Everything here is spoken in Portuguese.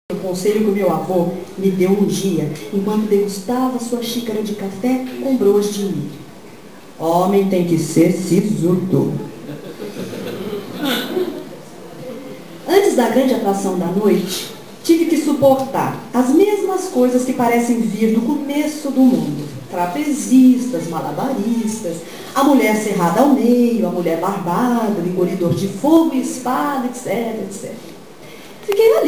O conselho que o meu avô me deu um dia, enquanto degustava sua xícara de café com broas de milho. Homem tem que ser sisudo. Antes da grande atração da noite, tive que suportar as mesmas coisas que parecem vir do começo do mundo. Trapezistas, malabaristas, a mulher cerrada ao meio, a mulher barbada, o engolidor de fogo e espada, etc, etc. Fiquei ali.